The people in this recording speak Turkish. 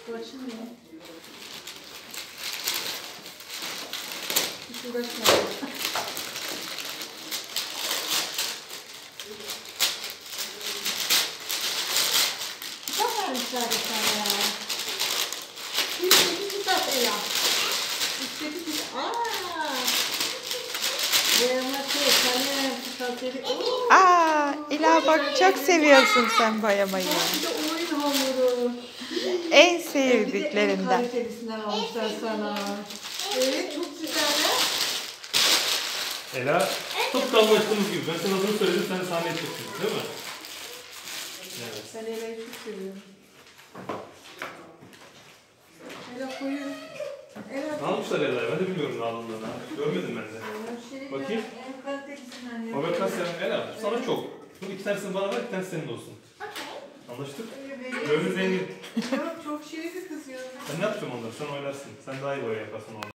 Bu açılmıyor. Hiç uğraşmayalım. Kitap vermişler bir tane ya. Üstteki kitap Ela. Üstteki kitap. Aaa. Boyama şey, kalem, kitapları. Ela bak çok seviyorsun sen boyamayı. Bir de oyun hamuru. En En sevdiklerinden. kalitelisinden almışlar sana. Evet, çok güzeller. Ela, çok anlaştığımız gibi. Ben sana adını söyledim, sen sahneye çıktın, değil mi? Evet. Ben Ela'yı çok seviyorum. Ela koyu. Ela Ne almışlar Ela'ya? Ben de bilmiyorum ne aldığını. Görmedim ben de. Bakayım. En kalitelisinden yapıyor. Faber Castell Ela, sana çok. Dur, 2 tanesini bana ver, 1 tanesi senin olsun. Anlaştık? Gönlü zengin. Yok, çok şirin bir kız ya. Ben ne yapacağım onları? Sen oynarsın. Sen daha iyi boya yaparsın onları.